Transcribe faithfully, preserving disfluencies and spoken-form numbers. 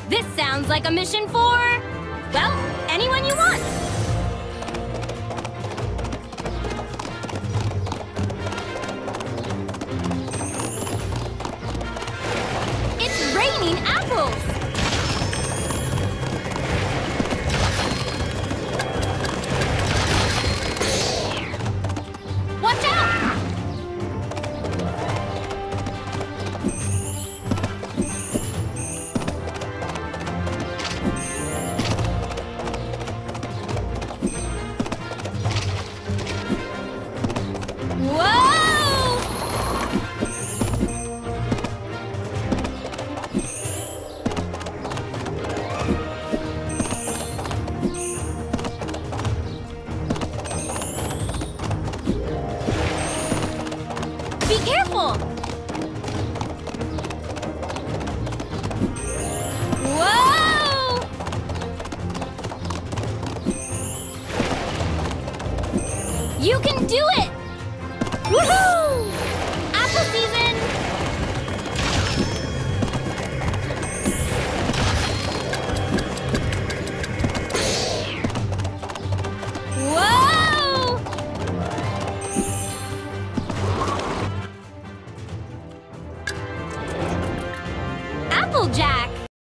This sounds like a mission for, well, anyone you want. It's raining apples! Watch out! Whoa! Be careful! Whoa! You can do it! Woohoo!